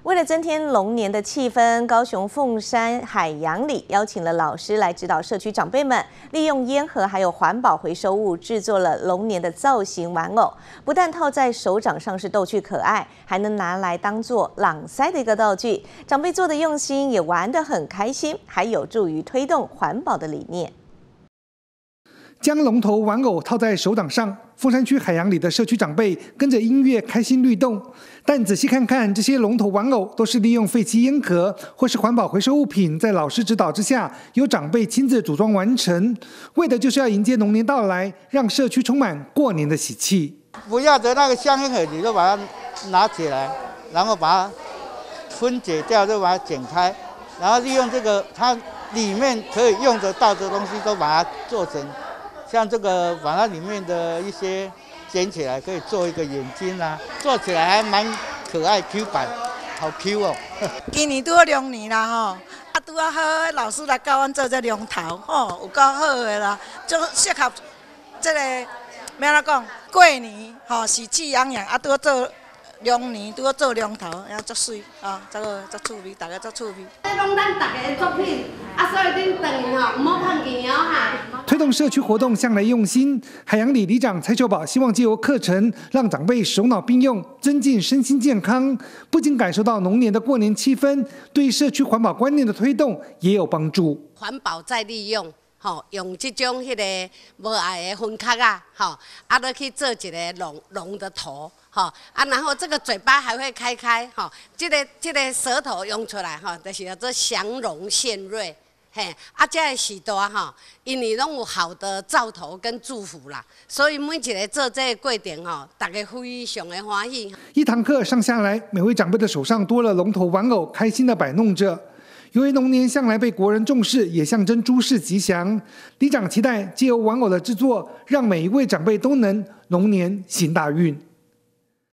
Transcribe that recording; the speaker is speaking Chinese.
为了增添龙年的气氛，高雄凤山海洋里邀请了老师来指导社区长辈们，利用烟盒还有环保回收物制作了龙年的造型玩偶。不但套在手掌上是逗趣可爱，还能拿来当做朗塞的一个道具。长辈做的用心，也玩得很开心，还有助于推动环保的理念。 将龙头玩偶套在手掌上，凤山区海洋里的社区长辈跟着音乐开心律动。但仔细看看，这些龙头玩偶都是利用废弃烟盒或是环保回收物品，在老师指导之下，由长辈亲自组装完成，为的就是要迎接龙年到来，让社区充满过年的喜气。 不要的那个香烟盒，你就把它拿起来，然后把它分解掉，就把它剪开，然后利用这个它里面可以用得到的东西，都把它做成。像这个，把它里面的一些捡起来，可以做一个眼睛啊，做起来还蛮可爱 Q 版，好 Q 哦。 今年拄好龙年啦吼，拄好好老师来教阮做这龙头吼，有够好的啦，就适合这个要怎讲过年吼，喜气洋洋拄好做龙年，拄好做龙头，也足水啊，这个足趣味，大家足趣味。 这拢咱大家的作品，所以恁当年吼唔好放弃哦哈。 推动社区活动向来用心，海洋里里长蔡秀宝希望借由课程，让长辈手脑并用，增进身心健康。不仅感受到龙年的过年气氛，对社区环保观念的推动也有帮助。 环保再利用。用这种迄个无碍的分壳啊，落去做一个龙的头，然后这个嘴巴还会开，这个舌头用出来，就是叫做祥龙献瑞，这个时代因为拢有好的兆头跟祝福啦，所以每一个做这个过程大家非常的欢喜。 一堂课上下来，每位长辈的手上多了龙头玩偶，开心的摆弄着。由于龙年向来被国人重视，也象征诸事吉祥。里长期待借由玩偶的制作，让每一位长辈都能龙年行大运。